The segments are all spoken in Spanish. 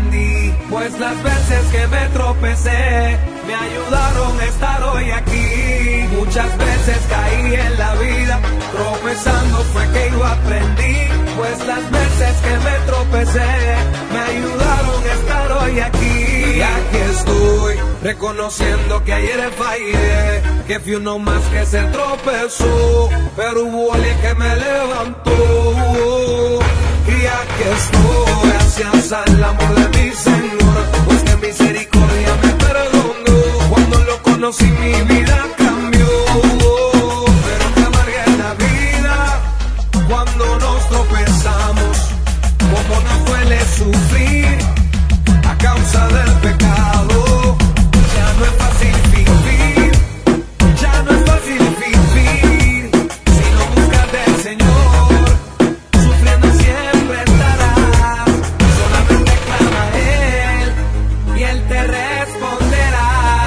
aprendí, pues las veces que me tropecé me ayudaron a estar hoy aquí. Muchas veces caí en la vida, tropezando fue que yo aprendí, pues las veces que me tropecé me ayudaron a estar hoy aquí. Y aquí estoy, reconociendo que ayer fallé, que fui uno más que se tropezó, pero hubo alguien que me levantó. Y aquí estoy, gracias al amor de mi Señor, pues que misericordia me perdonó. Cuando lo conocí mi vida cambió, pero que amarga en la vida cuando nos tropezamos, como nos duele sufrir a causa del pecado. Ya no es fácil vivir, ya no es fácil vivir si no buscas del Señor, sufriendo siempre estarás. Solamente clama a Él y Él te responderá,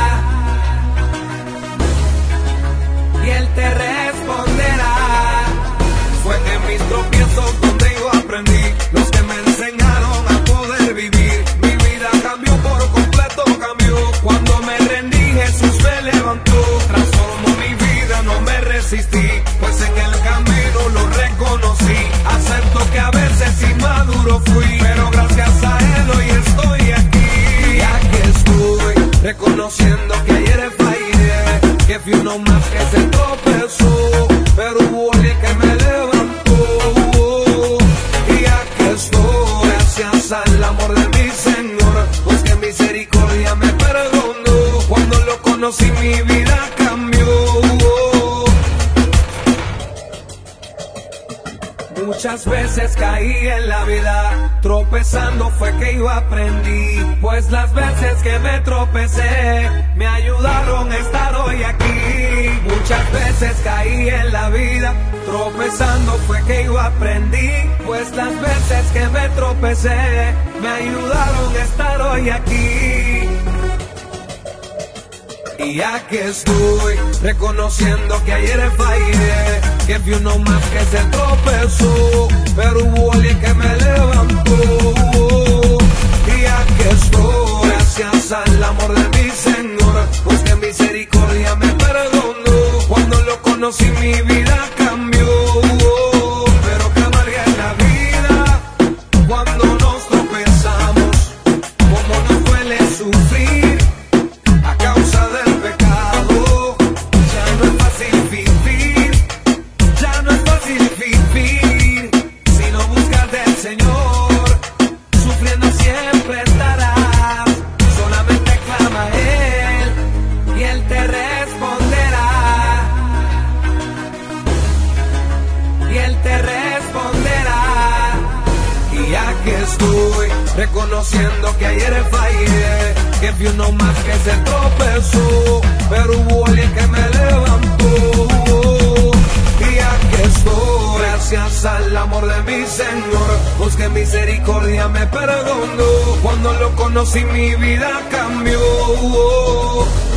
y Él te responderá. Fue en mis tropiezos donde yo aprendí, los que me enseñaron a poder vivir. Mi vida cambió por completo, cambió. Cuando me rendí, Jesús me levantó. Transformó mi vida, no me resistí, pues en el camino lo reconocí. Acepto que a veces inmaduro fui, pero gracias a Él hoy estoy aquí. Y aquí estoy, reconociendo que ayer fallé, que fui uno más que se tropezó, pero hubo alguien que me levantó. Y aquí estoy, gracias al amor de mi Señor, pues que misericordia me perdonó. Cuando lo conocí mi vida cambió. Muchas veces caí en la vida, tropezando fue que yo aprendí, pues las veces que me tropecé me ayudaron a estar hoy aquí. Muchas veces caí en la vida, tropezando fue que yo aprendí, pues las veces que me tropecé me ayudaron a estar hoy aquí. Y aquí estoy, reconociendo que ayer fallé, que fui uno más que se tropezó, pero hubo alguien que me levantó. Y aquí estoy, gracias al amor de mi Señor, pues que misericordia me perdonó. Cuando lo conocí mi vida cambió, pero que amarga en la vida cuando nos tropezamos, como nos duele sufrir a causa del pecado. Ya no es fácil vivir, ya no es fácil vivir si no buscas del Señor, sufriendo siempre estarás. Solamente clama a Él y Él te responderá, y Él te responderá. Y aquí estoy, reconociendo que ayer fallé, que fui uno más que se tropezó, pero hubo alguien que me levantó. Y aquí estoy, gracias al amor de mi Señor, pues que misericordia me perdonó. Cuando lo conocí mi vida cambió.